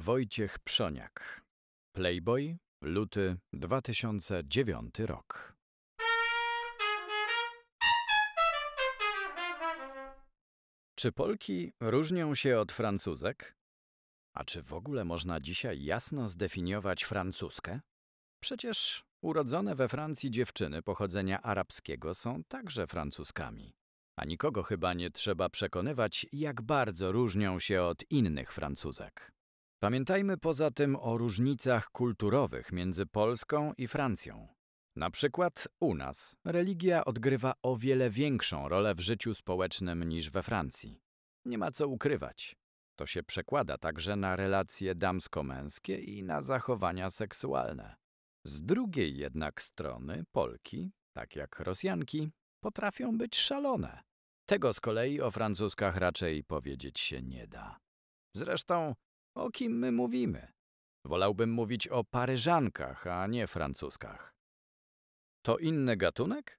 Wojciech Przoniak. Playboy, luty 2009 rok. Czy Polki różnią się od Francuzek? A czy w ogóle można dzisiaj jasno zdefiniować francuskę? Przecież urodzone we Francji dziewczyny pochodzenia arabskiego są także Francuzkami. A nikogo chyba nie trzeba przekonywać, jak bardzo różnią się od innych Francuzek. Pamiętajmy poza tym o różnicach kulturowych między Polską i Francją. Na przykład u nas religia odgrywa o wiele większą rolę w życiu społecznym niż we Francji. Nie ma co ukrywać. To się przekłada także na relacje damsko-męskie i na zachowania seksualne. Z drugiej jednak strony Polki, tak jak Rosjanki, potrafią być szalone. Tego z kolei o Francuzkach raczej powiedzieć się nie da. Zresztą, o kim my mówimy? Wolałbym mówić o Paryżankach, a nie Francuzkach. To inny gatunek?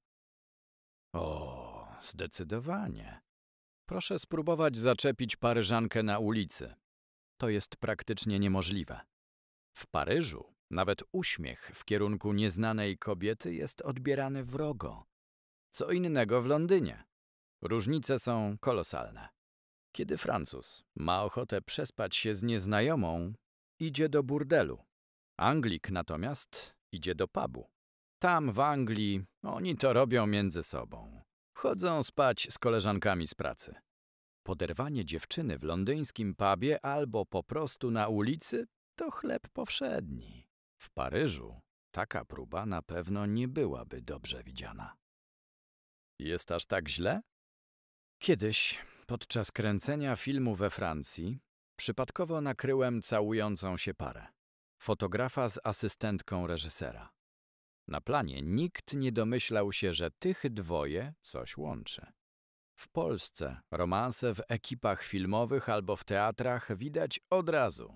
O, zdecydowanie. Proszę spróbować zaczepić Paryżankę na ulicy. To jest praktycznie niemożliwe. W Paryżu nawet uśmiech w kierunku nieznanej kobiety jest odbierany wrogo. Co innego w Londynie. Różnice są kolosalne. Kiedy Francuz ma ochotę przespać się z nieznajomą, idzie do burdelu. Anglik natomiast idzie do pubu. Tam w Anglii oni to robią między sobą. Chodzą spać z koleżankami z pracy. Poderwanie dziewczyny w londyńskim pubie albo po prostu na ulicy to chleb powszedni. W Paryżu taka próba na pewno nie byłaby dobrze widziana. Jest aż tak źle? Kiedyś, podczas kręcenia filmu we Francji, przypadkowo nakryłem całującą się parę. Fotografa z asystentką reżysera. Na planie nikt nie domyślał się, że tych dwoje coś łączy. W Polsce romanse w ekipach filmowych albo w teatrach widać od razu.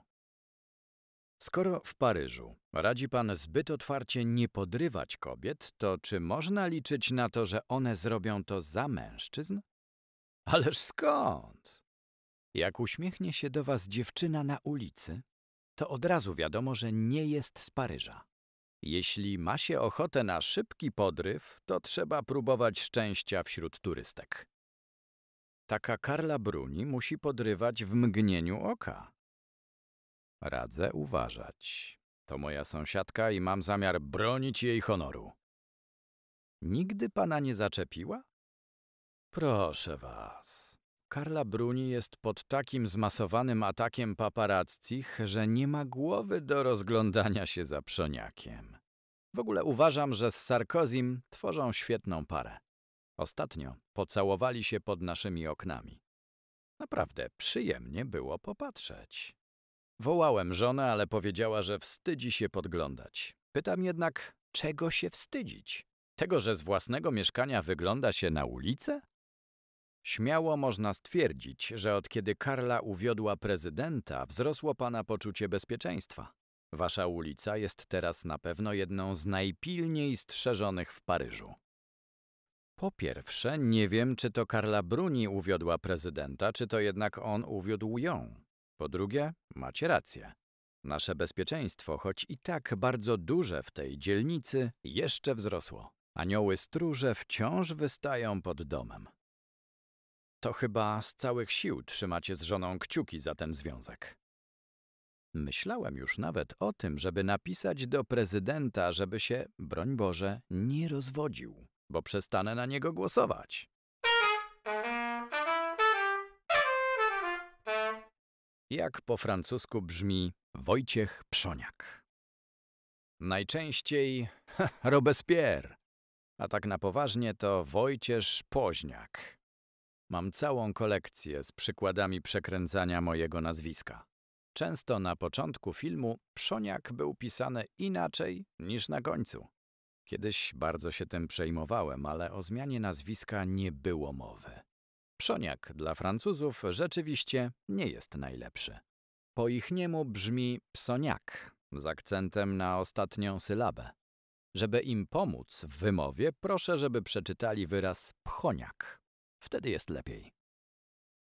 Skoro w Paryżu radzi pan zbyt otwarcie nie podrywać kobiet, to czy można liczyć na to, że one zrobią to za mężczyzn? Ależ skąd? Jak uśmiechnie się do was dziewczyna na ulicy, to od razu wiadomo, że nie jest z Paryża. Jeśli ma się ochotę na szybki podryw, to trzeba próbować szczęścia wśród turystek. Taka Carla Bruni musi podrywać w mgnieniu oka. Radzę uważać. To moja sąsiadka i mam zamiar bronić jej honoru. Nigdy pana nie zaczepiła? Proszę was. Carla Bruni jest pod takim zmasowanym atakiem paparazzich, że nie ma głowy do rozglądania się za Przoniakiem. W ogóle uważam, że z Sarkozym tworzą świetną parę. Ostatnio pocałowali się pod naszymi oknami. Naprawdę przyjemnie było popatrzeć. Wołałem żonę, ale powiedziała, że wstydzi się podglądać. Pytam jednak, czego się wstydzić? Tego, że z własnego mieszkania wygląda się na ulicę? Śmiało można stwierdzić, że od kiedy Carla uwiodła prezydenta, wzrosło pana poczucie bezpieczeństwa. Wasza ulica jest teraz na pewno jedną z najpilniej strzeżonych w Paryżu. Po pierwsze, nie wiem, czy to Carla Bruni uwiodła prezydenta, czy to jednak on uwiódł ją. Po drugie, macie rację. Nasze bezpieczeństwo, choć i tak bardzo duże w tej dzielnicy, jeszcze wzrosło. Anioły stróże wciąż wystają pod domem. To chyba z całych sił trzymacie z żoną kciuki za ten związek. Myślałem już nawet o tym, żeby napisać do prezydenta, żeby się, broń Boże, nie rozwodził, bo przestanę na niego głosować. Jak po francusku brzmi Wojciech Przoniak? Najczęściej Robespierre, a tak na poważnie to Wojciech Poźniak. Mam całą kolekcję z przykładami przekręcania mojego nazwiska. Często na początku filmu Przoniak był pisany inaczej niż na końcu. Kiedyś bardzo się tym przejmowałem, ale o zmianie nazwiska nie było mowy. Przoniak dla Francuzów rzeczywiście nie jest najlepszy. Po ichniemu brzmi Psoniak z akcentem na ostatnią sylabę. Żeby im pomóc w wymowie, proszę, żeby przeczytali wyraz Pchoniak. Wtedy jest lepiej.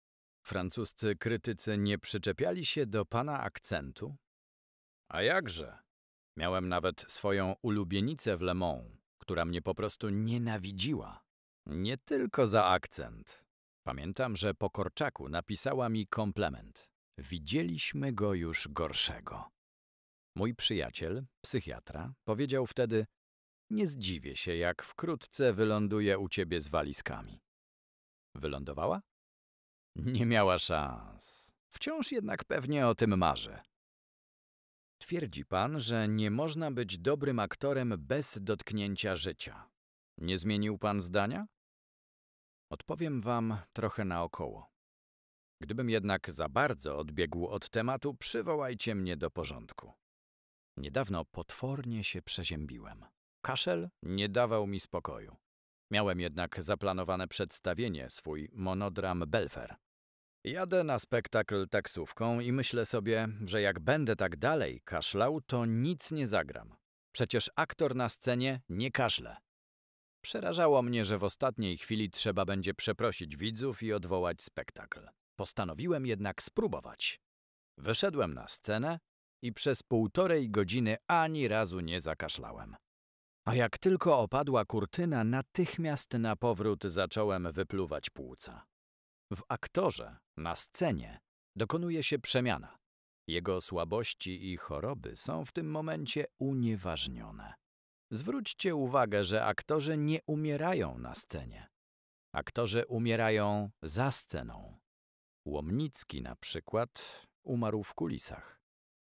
Francuscy krytycy nie przyczepiali się do pana akcentu? A jakże? Miałem nawet swoją ulubienicę w Le Mans, która mnie po prostu nienawidziła. Nie tylko za akcent. Pamiętam, że po Korczaku napisała mi komplement. Widzieliśmy go już gorszego. Mój przyjaciel, psychiatra, powiedział wtedy: nie zdziwię się, jak wkrótce wyląduje u ciebie z walizkami. Wylądowała? Nie miała szans. Wciąż jednak pewnie o tym marzy. Twierdzi pan, że nie można być dobrym aktorem bez dotknięcia życia. Nie zmienił pan zdania? Odpowiem wam trochę naokoło. Gdybym jednak za bardzo odbiegł od tematu, przywołajcie mnie do porządku. Niedawno potwornie się przeziębiłem. Kaszel nie dawał mi spokoju. Miałem jednak zaplanowane przedstawienie, swój monodram Belfer. Jadę na spektakl taksówką i myślę sobie, że jak będę tak dalej kaszlał, to nic nie zagram. Przecież aktor na scenie nie kaszle. Przerażało mnie, że w ostatniej chwili trzeba będzie przeprosić widzów i odwołać spektakl. Postanowiłem jednak spróbować. Wyszedłem na scenę i przez 1,5 godziny ani razu nie zakaszlałem. A jak tylko opadła kurtyna, natychmiast na powrót zacząłem wypluwać płuca. W aktorze, na scenie, dokonuje się przemiana. Jego słabości i choroby są w tym momencie unieważnione. Zwróćcie uwagę, że aktorzy nie umierają na scenie. Aktorzy umierają za sceną. Łomnicki na przykład umarł w kulisach.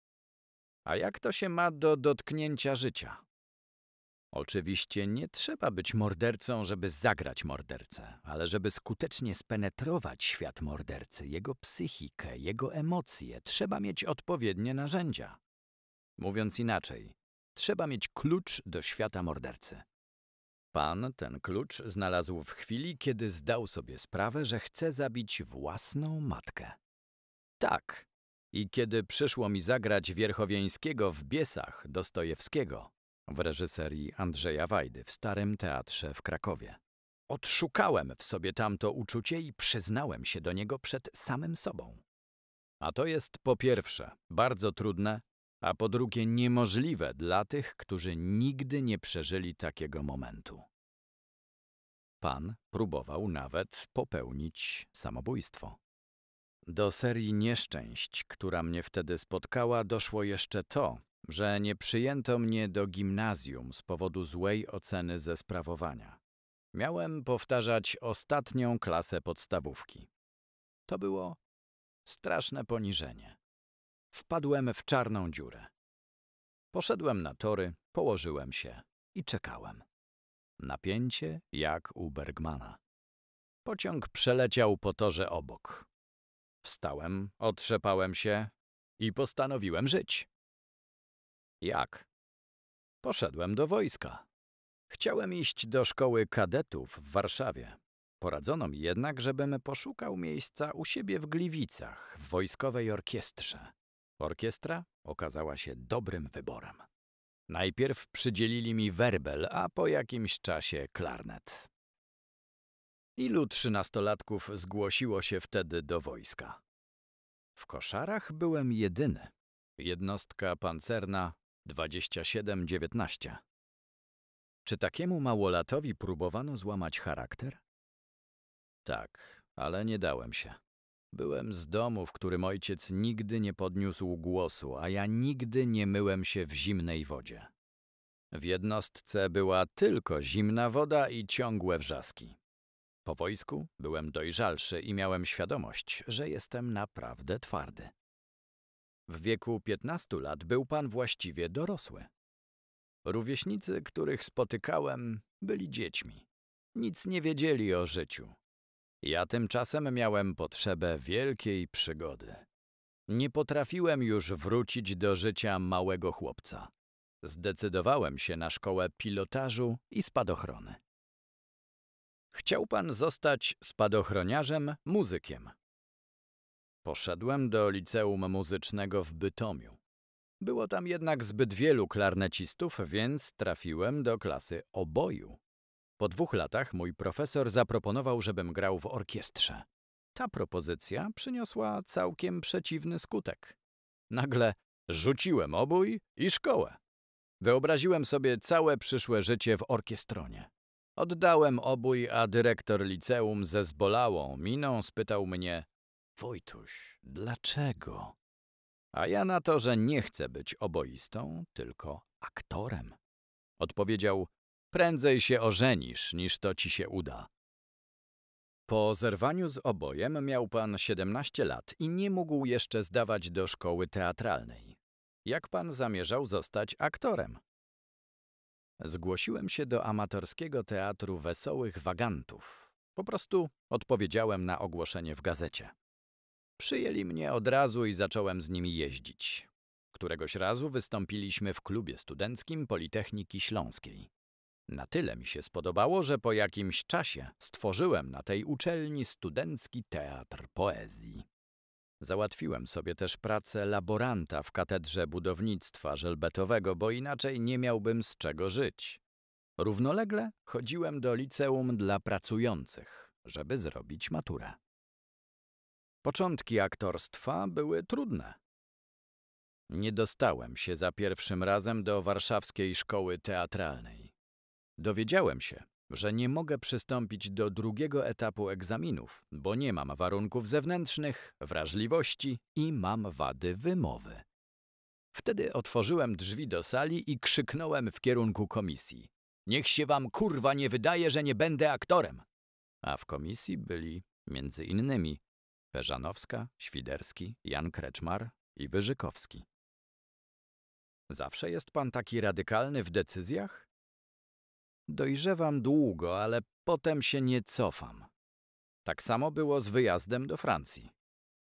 A jak to się ma do dotknięcia życia? Oczywiście nie trzeba być mordercą, żeby zagrać mordercę, ale żeby skutecznie spenetrować świat mordercy, jego psychikę, jego emocje, trzeba mieć odpowiednie narzędzia. Mówiąc inaczej, trzeba mieć klucz do świata mordercy. Pan ten klucz znalazł w chwili, kiedy zdał sobie sprawę, że chce zabić własną matkę. Tak, i kiedy przyszło mi zagrać Wierchowieńskiego w Biesach Dostojewskiego, w reżyserii Andrzeja Wajdy w Starym Teatrze w Krakowie. Odszukałem w sobie tamto uczucie i przyznałem się do niego przed samym sobą. A to jest po pierwsze bardzo trudne, a po drugie niemożliwe dla tych, którzy nigdy nie przeżyli takiego momentu. Pan próbował nawet popełnić samobójstwo. Do serii nieszczęść, która mnie wtedy spotkała, doszło jeszcze to, że nie przyjęto mnie do gimnazjum z powodu złej oceny ze sprawowania. Miałem powtarzać ostatnią klasę podstawówki. To było straszne poniżenie. Wpadłem w czarną dziurę. Poszedłem na tory, położyłem się i czekałem. Napięcie jak u Bergmana. Pociąg przeleciał po torze obok. Wstałem, otrzepałem się i postanowiłem żyć. Jak? Poszedłem do wojska. Chciałem iść do szkoły kadetów w Warszawie. Poradzono mi jednak, żebym poszukał miejsca u siebie w Gliwicach, w wojskowej orkiestrze. Orkiestra okazała się dobrym wyborem. Najpierw przydzielili mi werbel, a po jakimś czasie klarnet. Ilu 13-latków zgłosiło się wtedy do wojska? W Koszarach byłem jedyny. Jednostka pancerna 2719. Czy takiemu małolatowi próbowano złamać charakter? Tak, ale nie dałem się. Byłem z domu, w którym ojciec nigdy nie podniósł głosu, a ja nigdy nie myłem się w zimnej wodzie. W jednostce była tylko zimna woda i ciągłe wrzaski. Po wojsku byłem dojrzalszy i miałem świadomość, że jestem naprawdę twardy. W wieku 15 lat był pan właściwie dorosły. Rówieśnicy, których spotykałem, byli dziećmi. Nic nie wiedzieli o życiu. Ja tymczasem miałem potrzebę wielkiej przygody. Nie potrafiłem już wrócić do życia małego chłopca. Zdecydowałem się na szkołę pilotażu i spadochrony. Chciał pan zostać spadochroniarzem, muzykiem. Poszedłem do liceum muzycznego w Bytomiu. Było tam jednak zbyt wielu klarnecistów, więc trafiłem do klasy oboju. Po 2 latach mój profesor zaproponował, żebym grał w orkiestrze. ta propozycja przyniosła całkiem przeciwny skutek. Nagle rzuciłem obój i szkołę. Wyobraziłem sobie całe przyszłe życie w orkiestronie. Oddałem obój, a dyrektor liceum ze zbolałą miną spytał mnie: Wojtuś, dlaczego? A ja na to, że nie chcę być oboistą, tylko aktorem. Odpowiedział: prędzej się ożenisz, niż to ci się uda. Po zerwaniu z obojem miał pan 17 lat i nie mógł jeszcze zdawać do szkoły teatralnej. Jak pan zamierzał zostać aktorem? Zgłosiłem się do amatorskiego teatru Wesołych Wagantów. Po prostu odpowiedziałem na ogłoszenie w gazecie. Przyjęli mnie od razu i zacząłem z nimi jeździć. Któregoś razu wystąpiliśmy w klubie studenckim Politechniki Śląskiej. Na tyle mi się spodobało, że po jakimś czasie stworzyłem na tej uczelni studencki teatr poezji. Załatwiłem sobie też pracę laboranta w katedrze budownictwa żelbetowego, bo inaczej nie miałbym z czego żyć. Równolegle chodziłem do liceum dla pracujących, żeby zrobić maturę. Początki aktorstwa były trudne. Nie dostałem się za pierwszym razem do warszawskiej szkoły teatralnej. Dowiedziałem się, że nie mogę przystąpić do drugiego etapu egzaminów, bo nie mam warunków zewnętrznych, wrażliwości i mam wady wymowy. Wtedy otworzyłem drzwi do sali i krzyknąłem w kierunku komisji: niech się wam kurwa nie wydaje, że nie będę aktorem! A w komisji byli między innymi Peżanowska, Świderski, Jan Kreczmar i Wyżykowski. Zawsze jest pan taki radykalny w decyzjach? Dojrzewam długo, ale potem się nie cofam. Tak samo było z wyjazdem do Francji.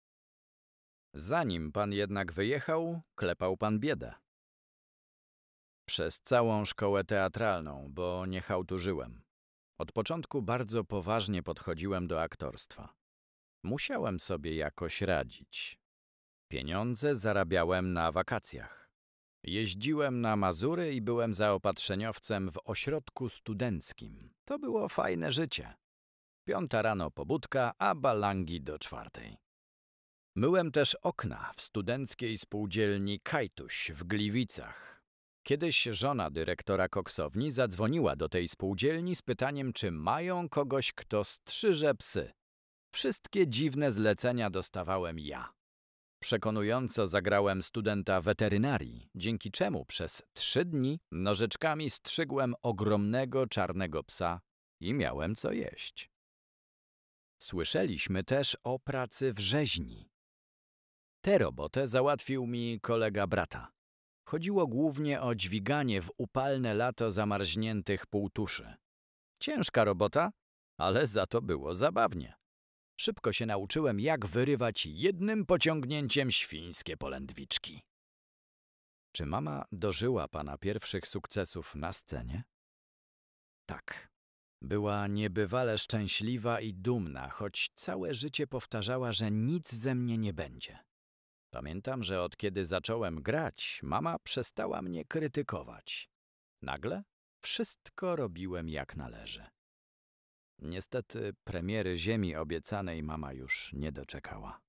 Zanim pan jednak wyjechał, klepał pan biedę. Przez całą szkołę teatralną, bo nie chałturzyłem. Od początku bardzo poważnie podchodziłem do aktorstwa. Musiałem sobie jakoś radzić. Pieniądze zarabiałem na wakacjach. Jeździłem na Mazury i byłem zaopatrzeniowcem w ośrodku studenckim. To było fajne życie. 5 rano pobudka, a balangi do 4. Myłem też okna w studenckiej spółdzielni Kajtuś w Gliwicach. Kiedyś żona dyrektora koksowni zadzwoniła do tej spółdzielni z pytaniem, czy mają kogoś, kto strzyże psy. Wszystkie dziwne zlecenia dostawałem ja. Przekonująco zagrałem studenta weterynarii, dzięki czemu przez 3 dni nożyczkami strzygłem ogromnego czarnego psa i miałem co jeść. Słyszeliśmy też o pracy w rzeźni. Tę robotę załatwił mi kolega brata. Chodziło głównie o dźwiganie w upalne lato zamarzniętych półtuszy. Ciężka robota, ale za to było zabawnie. Szybko się nauczyłem, jak wyrywać jednym pociągnięciem świńskie polędwiczki. Czy mama dożyła pana pierwszych sukcesów na scenie? Tak. Była niebywale szczęśliwa i dumna, choć całe życie powtarzała, że nic ze mnie nie będzie. Pamiętam, że od kiedy zacząłem grać, mama przestała mnie krytykować. Nagle wszystko robiłem jak należy. Niestety premiery Ziemi obiecanej mama już nie doczekała.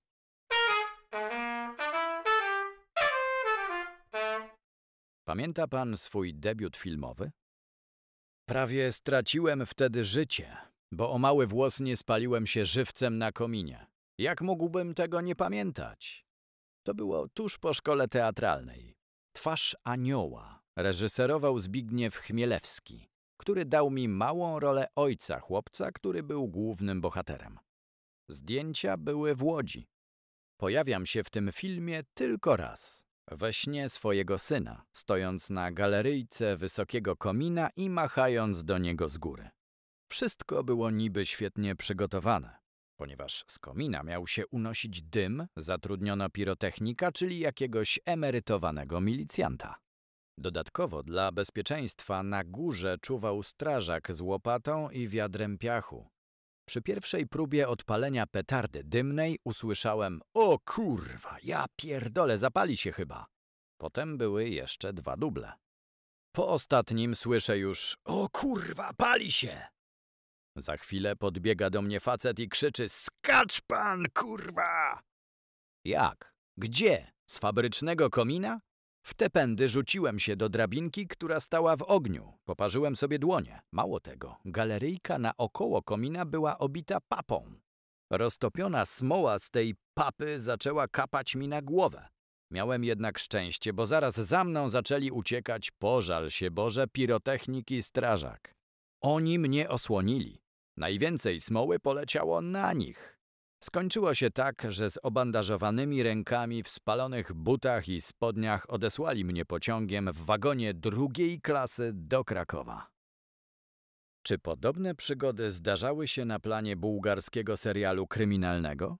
Pamięta pan swój debiut filmowy? Prawie straciłem wtedy życie, bo o mały włos nie spaliłem się żywcem na kominie. Jak mógłbym tego nie pamiętać? To było tuż po szkole teatralnej. Twarz anioła reżyserował Zbigniew Chmielewski, który dał mi małą rolę ojca chłopca, który był głównym bohaterem. Zdjęcia były w Łodzi. Pojawiam się w tym filmie tylko raz, we śnie swojego syna, stojąc na galeryjce wysokiego komina i machając do niego z góry. Wszystko było niby świetnie przygotowane. Ponieważ z komina miał się unosić dym, zatrudniono pirotechnika, czyli jakiegoś emerytowanego milicjanta. Dodatkowo dla bezpieczeństwa na górze czuwał strażak z łopatą i wiadrem piachu. Przy pierwszej próbie odpalenia petardy dymnej usłyszałem: o kurwa, ja pierdolę, zapali się chyba. Potem były jeszcze 2 duble. Po ostatnim słyszę już: o kurwa, pali się! Za chwilę podbiega do mnie facet i krzyczy: skacz pan, kurwa! Jak? Gdzie? Z fabrycznego komina? W te pędy rzuciłem się do drabinki, która stała w ogniu. Poparzyłem sobie dłonie. Mało tego, galeryjka naokoło komina była obita papą. Roztopiona smoła z tej papy zaczęła kapać mi na głowę. Miałem jednak szczęście, bo zaraz za mną zaczęli uciekać, pożal się Boże, pirotechnik i strażak. Oni mnie osłonili. Najwięcej smoły poleciało na nich. Skończyło się tak, że z obandażowanymi rękami w spalonych butach i spodniach odesłali mnie pociągiem w wagonie drugiej klasy do Krakowa. Czy podobne przygody zdarzały się na planie bułgarskiego serialu kryminalnego?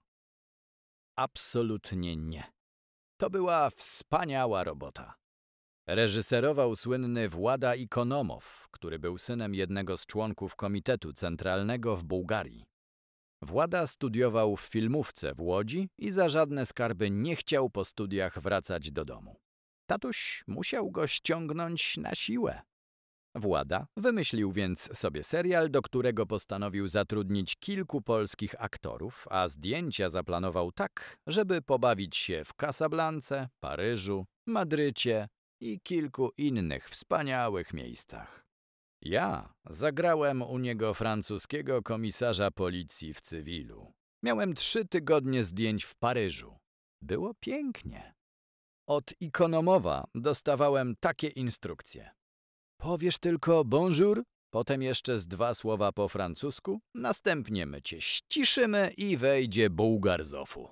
Absolutnie nie. To była wspaniała robota. Reżyserował słynny Włada Ikonomow, który był synem jednego z członków Komitetu Centralnego w Bułgarii. Włada studiował w filmówce w Łodzi i za żadne skarby nie chciał po studiach wracać do domu. Tatuś musiał go ściągnąć na siłę. Włada wymyślił więc sobie serial, do którego postanowił zatrudnić kilku polskich aktorów, a zdjęcia zaplanował tak, żeby pobawić się w Casablance, Paryżu, Madrycie i kilku innych wspaniałych miejscach. Ja zagrałem u niego francuskiego komisarza policji w cywilu. Miałem 3 tygodnie zdjęć w Paryżu. Było pięknie. Od Ikonomowa dostawałem takie instrukcje. Powiesz tylko bonjour, potem jeszcze z 2 słowa po francusku, następnie my cię ściszymy i wejdzie Bułgar Zofu.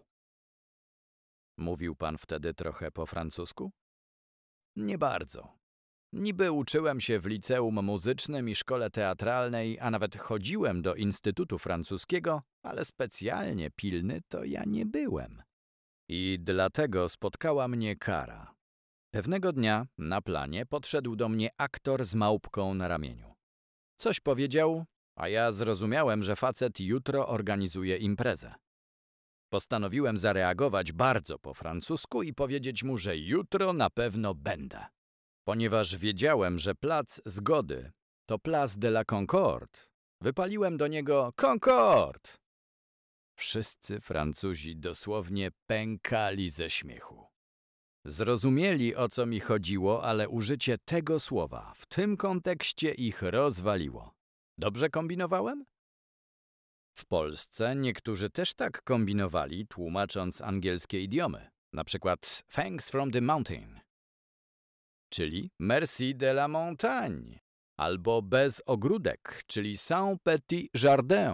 Mówił pan wtedy trochę po francusku? Nie bardzo. Niby uczyłem się w liceum muzycznym i szkole teatralnej, a nawet chodziłem do Instytutu Francuskiego, ale specjalnie pilny to ja nie byłem. I dlatego spotkała mnie kara. Pewnego dnia na planie podszedł do mnie aktor z małpką na ramieniu. Coś powiedział, a ja zrozumiałem, że facet jutro organizuje imprezę. Postanowiłem zareagować bardzo po francusku i powiedzieć mu, że jutro na pewno będę. Ponieważ wiedziałem, że plac Zgody to Place de la Concorde, wypaliłem do niego Concorde. Wszyscy Francuzi dosłownie pękali ze śmiechu. Zrozumieli, o co mi chodziło, ale użycie tego słowa w tym kontekście ich rozwaliło. Dobrze kombinowałem? W Polsce niektórzy też tak kombinowali, tłumacząc angielskie idiomy. Na przykład thanks from the mountain, czyli merci de la montagne, albo bez ogródek, czyli sans petit jardin.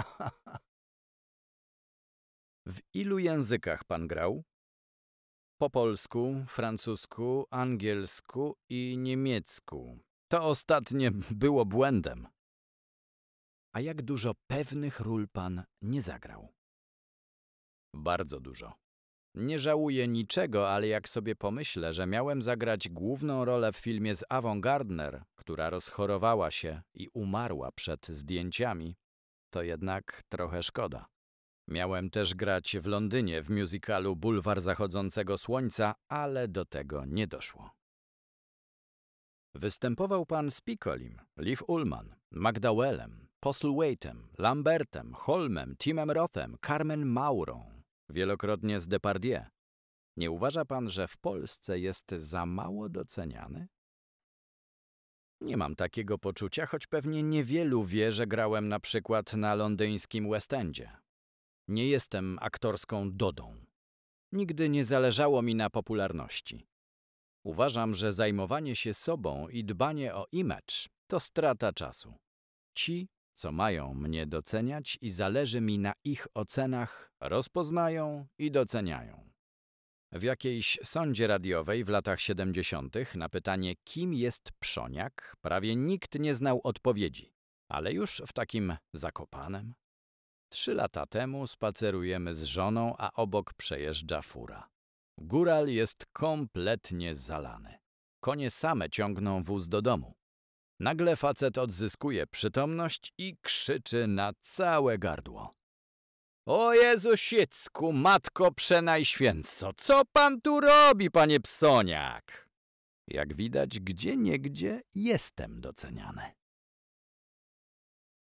W ilu językach pan grał? Po polsku, francusku, angielsku i niemiecku. To ostatnie było błędem. A jak dużo pewnych ról pan nie zagrał? Bardzo dużo. Nie żałuję niczego, ale jak sobie pomyślę, że miałem zagrać główną rolę w filmie z Avą Gardner, która rozchorowała się i umarła przed zdjęciami, to jednak trochę szkoda. Miałem też grać w Londynie w musicalu Bulwar Zachodzącego Słońca, ale do tego nie doszło. Występował pan z Piccolim, Liv Ullmann, McDowellem, Postlethwaitem, Lambertem, Holmem, Timem Rothem, Carmen Maurą, wielokrotnie z Depardieu. Nie uważa pan, że w Polsce jest za mało doceniany? Nie mam takiego poczucia, choć pewnie niewielu wie, że grałem na przykład na londyńskim West Endzie. Nie jestem aktorską Dodą. Nigdy nie zależało mi na popularności. Uważam, że zajmowanie się sobą i dbanie o image to strata czasu. Ci, co mają mnie doceniać i zależy mi na ich ocenach, rozpoznają i doceniają. W jakiejś sądzie radiowej w latach 70. na pytanie, kim jest Przoniak, prawie nikt nie znał odpowiedzi, ale już w takim Zakopanem. 3 lata temu spacerujemy z żoną, a obok przejeżdża fura. Góral jest kompletnie zalany. Konie same ciągną wóz do domu. Nagle facet odzyskuje przytomność i krzyczy na całe gardło. O Jezusiecku, Matko Przenajświętco, co pan tu robi, panie Psoniak? Jak widać, gdzieniegdzie jestem doceniany.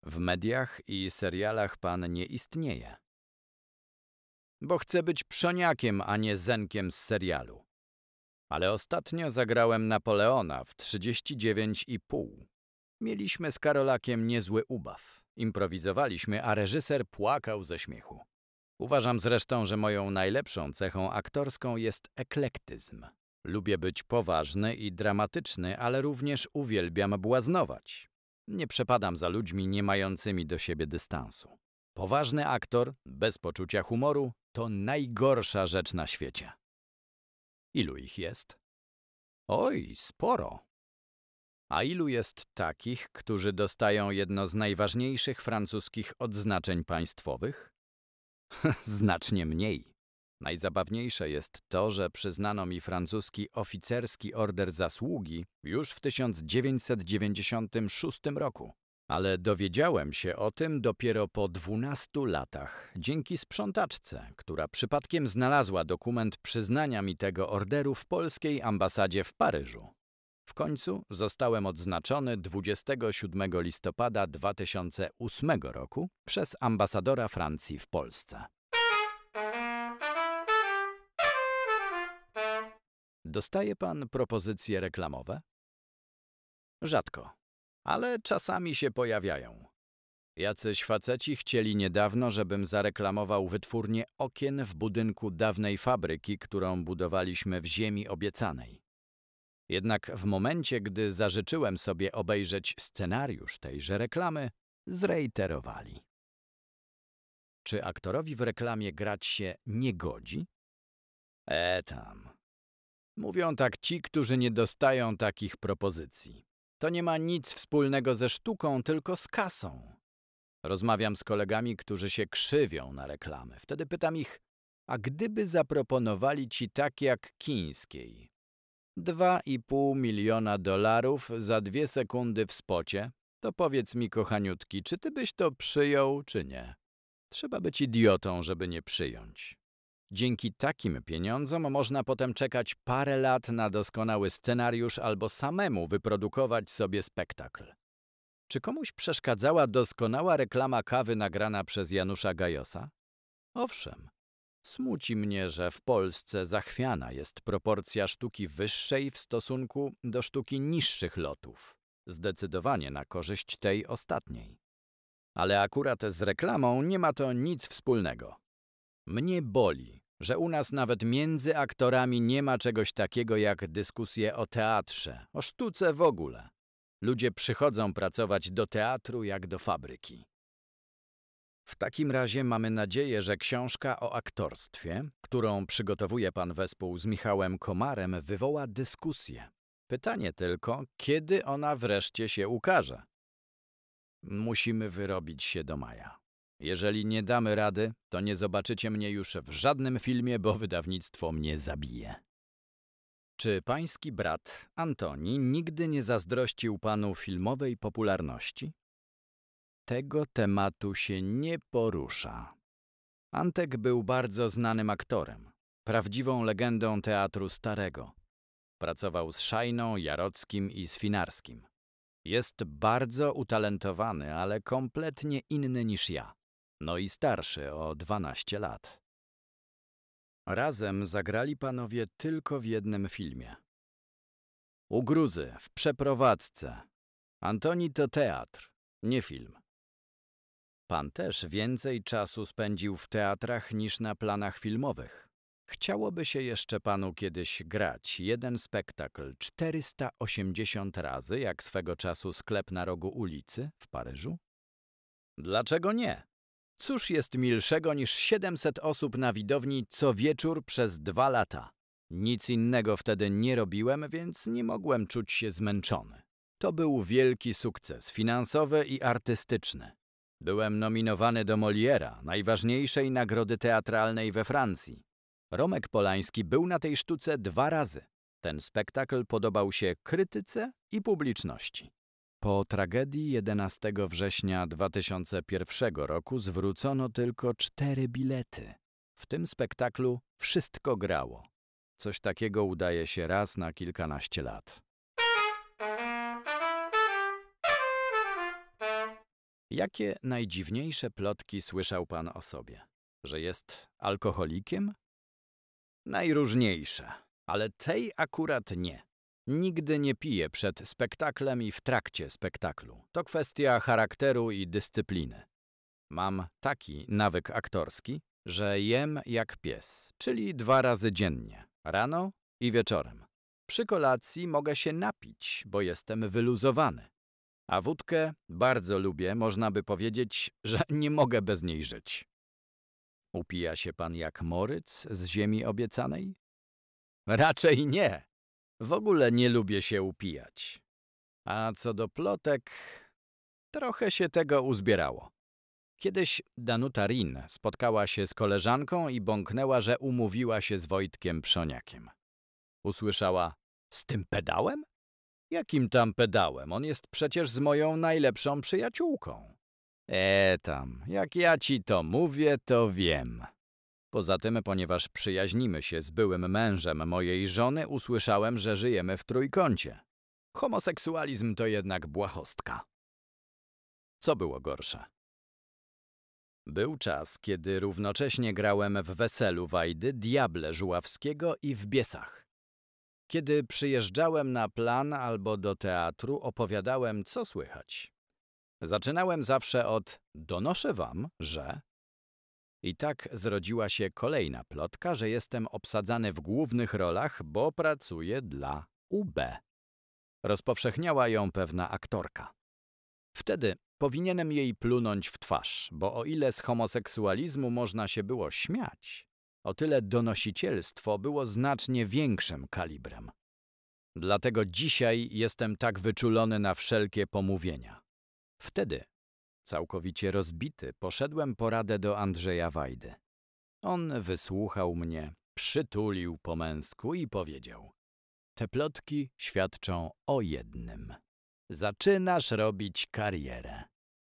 W mediach i serialach pan nie istnieje. Bo chcę być Przoniakiem, a nie Zenkiem z serialu. Ale ostatnio zagrałem Napoleona w 39,5. Mieliśmy z Karolakiem niezły ubaw. Improwizowaliśmy, a reżyser płakał ze śmiechu. Uważam zresztą, że moją najlepszą cechą aktorską jest eklektyzm. Lubię być poważny i dramatyczny, ale również uwielbiam błaznować. Nie przepadam za ludźmi nie mającymi do siebie dystansu. Poważny aktor, bez poczucia humoru, to najgorsza rzecz na świecie. Ilu ich jest? Oj, sporo. A ilu jest takich, którzy dostają jedno z najważniejszych francuskich odznaczeń państwowych? Znacznie mniej. Najzabawniejsze jest to, że przyznano mi francuski oficerski order zasługi już w 1996 roku. Ale dowiedziałem się o tym dopiero po 12 latach, dzięki sprzątaczce, która przypadkiem znalazła dokument przyznania mi tego orderu w polskiej ambasadzie w Paryżu. W końcu zostałem odznaczony 27 listopada 2008 roku przez ambasadora Francji w Polsce. Dostaje pan propozycje reklamowe? Rzadko, ale czasami się pojawiają. Jacyś faceci chcieli niedawno, żebym zareklamował wytwórnię okien w budynku dawnej fabryki, którą budowaliśmy w ziemi obiecanej. Jednak w momencie, gdy zażyczyłem sobie obejrzeć scenariusz tejże reklamy, zrejterowali. Czy aktorowi w reklamie grać się nie godzi? Tam. Mówią tak ci, którzy nie dostają takich propozycji. To nie ma nic wspólnego ze sztuką, tylko z kasą. Rozmawiam z kolegami, którzy się krzywią na reklamy. Wtedy pytam ich, a gdyby zaproponowali ci tak jak Kińskiej? $2,5 miliona za 2 sekundy w spocie, to powiedz mi, kochaniutki, czy ty byś to przyjął, czy nie? Trzeba być idiotą, żeby nie przyjąć. Dzięki takim pieniądzom można potem czekać parę lat na doskonały scenariusz albo samemu wyprodukować sobie spektakl. Czy komuś przeszkadzała doskonała reklama kawy nagrana przez Janusza Gajosa? Owszem. Smuci mnie, że w Polsce zachwiana jest proporcja sztuki wyższej w stosunku do sztuki niższych lotów. Zdecydowanie na korzyść tej ostatniej. Ale akurat z reklamą nie ma to nic wspólnego. Mnie boli, że u nas nawet między aktorami nie ma czegoś takiego jak dyskusje o teatrze, o sztuce w ogóle. Ludzie przychodzą pracować do teatru jak do fabryki. W takim razie mamy nadzieję, że książka o aktorstwie, którą przygotowuje pan wespół z Michałem Komarem, wywoła dyskusję. Pytanie tylko, kiedy ona wreszcie się ukaże? Musimy wyrobić się do maja. Jeżeli nie damy rady, to nie zobaczycie mnie już w żadnym filmie, bo wydawnictwo mnie zabije. Czy pański brat, Antoni, nigdy nie zazdrościł panu filmowej popularności? Tego tematu się nie porusza. Antek był bardzo znanym aktorem, prawdziwą legendą teatru starego. Pracował z Szajną, Jarockim i Swinarskim. Jest bardzo utalentowany, ale kompletnie inny niż ja. No i starszy o 12 lat. Razem zagrali panowie tylko w jednym filmie. U Gruzy, w Przeprowadzce. Antoni to teatr, nie film. Pan też więcej czasu spędził w teatrach niż na planach filmowych. Chciałoby się jeszcze panu kiedyś grać jeden spektakl 480 razy, jak swego czasu Sklep na rogu ulicy w Paryżu? Dlaczego nie? Cóż jest milszego niż 700 osób na widowni co wieczór przez 2 lata? Nic innego wtedy nie robiłem, więc nie mogłem czuć się zmęczony. To był wielki sukces finansowy i artystyczny. Byłem nominowany do Molièra, najważniejszej nagrody teatralnej we Francji. Romek Polański był na tej sztuce 2 razy. Ten spektakl podobał się krytyce i publiczności. Po tragedii 11 września 2001 roku zwrócono tylko 4 bilety. W tym spektaklu wszystko grało. Coś takiego udaje się raz na kilkanaście lat. Jakie najdziwniejsze plotki słyszał pan o sobie? Że jest alkoholikiem? Najróżniejsze, ale tej akurat nie. Nigdy nie piję przed spektaklem i w trakcie spektaklu. To kwestia charakteru i dyscypliny. Mam taki nawyk aktorski, że jem jak pies, czyli 2 razy dziennie, rano i wieczorem. Przy kolacji mogę się napić, bo jestem wyluzowany. A wódkę bardzo lubię, można by powiedzieć, że nie mogę bez niej żyć. Upija się pan jak Moryc z ziemi obiecanej? Raczej nie. W ogóle nie lubię się upijać. A co do plotek, trochę się tego uzbierało. Kiedyś Danuta Rin spotkała się z koleżanką i bąknęła, że umówiła się z Wojtkiem Przoniakiem. Usłyszała: z tym pedałem? Jakim tam pedałem? On jest przecież z moją najlepszą przyjaciółką. Tam, jak ja ci to mówię, to wiem. Poza tym, ponieważ przyjaźnimy się z byłym mężem mojej żony, usłyszałem, że żyjemy w trójkącie. Homoseksualizm to jednak błahostka. Co było gorsze? Był czas, kiedy równocześnie grałem w Weselu Wajdy, Diable Żuławskiego i w Biesach. Kiedy przyjeżdżałem na plan albo do teatru, opowiadałem, co słychać. Zaczynałem zawsze od donoszę wam, że... I tak zrodziła się kolejna plotka, że jestem obsadzany w głównych rolach, bo pracuję dla UB. Rozpowszechniała ją pewna aktorka. Wtedy powinienem jej plunąć w twarz, bo o ile z homoseksualizmu można się było śmiać, o tyle donosicielstwo było znacznie większym kalibrem. Dlatego dzisiaj jestem tak wyczulony na wszelkie pomówienia. Wtedy, całkowicie rozbity, poszedłem po radę do Andrzeja Wajdy. On wysłuchał mnie, przytulił po męsku i powiedział: te plotki świadczą o jednym. Zaczynasz robić karierę.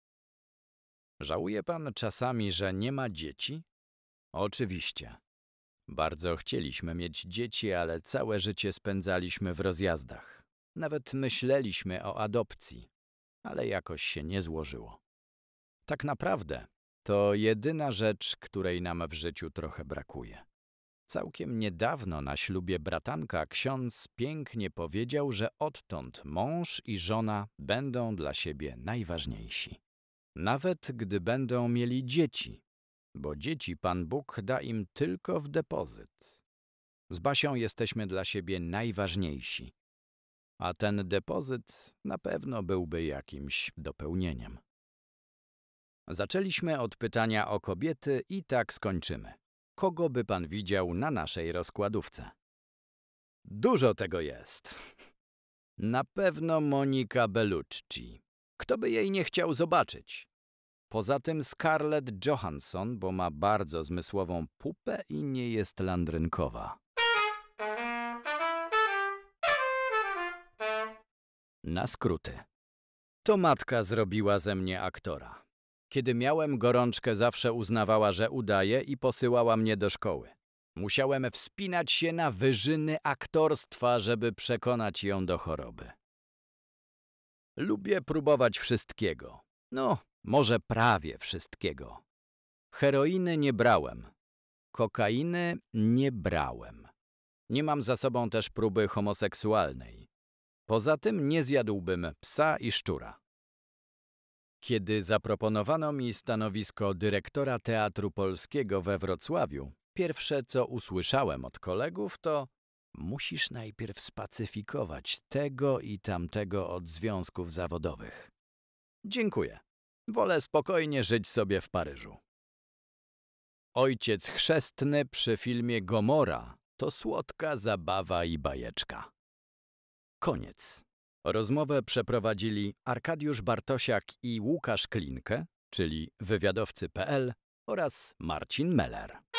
Żałuje pan czasami, że nie ma dzieci? Oczywiście. Bardzo chcieliśmy mieć dzieci, ale całe życie spędzaliśmy w rozjazdach. Nawet myśleliśmy o adopcji, ale jakoś się nie złożyło. Tak naprawdę to jedyna rzecz, której nam w życiu trochę brakuje. Całkiem niedawno na ślubie bratanka ksiądz pięknie powiedział, że odtąd mąż i żona będą dla siebie najważniejsi. Nawet gdy będą mieli dzieci, bo dzieci Pan Bóg da im tylko w depozyt. Z Basią jesteśmy dla siebie najważniejsi, a ten depozyt na pewno byłby jakimś dopełnieniem. Zaczęliśmy od pytania o kobiety i tak skończymy. Kogo by pan widział na naszej rozkładówce? Dużo tego jest. Na pewno Monika Bellucci. Kto by jej nie chciał zobaczyć? Poza tym Scarlett Johansson, bo ma bardzo zmysłową pupę i nie jest landrynkowa. Na skróty. To matka zrobiła ze mnie aktora. Kiedy miałem gorączkę, zawsze uznawała, że udaję i posyłała mnie do szkoły. Musiałem wspinać się na wyżyny aktorstwa, żeby przekonać ją do choroby. Lubię próbować wszystkiego. No, może prawie wszystkiego. Heroiny nie brałem. Kokainy nie brałem. Nie mam za sobą też próby homoseksualnej. Poza tym nie zjadłbym psa i szczura. Kiedy zaproponowano mi stanowisko dyrektora Teatru Polskiego we Wrocławiu, pierwsze co usłyszałem od kolegów to: musisz najpierw spacyfikować tego i tamtego od związków zawodowych. Dziękuję. Wolę spokojnie żyć sobie w Paryżu. Ojciec chrzestny przy filmie Gomora to słodka zabawa i bajeczka. Koniec. Rozmowę przeprowadzili Arkadiusz Bartosiak i Łukasz Klinkę, czyli wywiadowcy.pl, oraz Marcin Meller.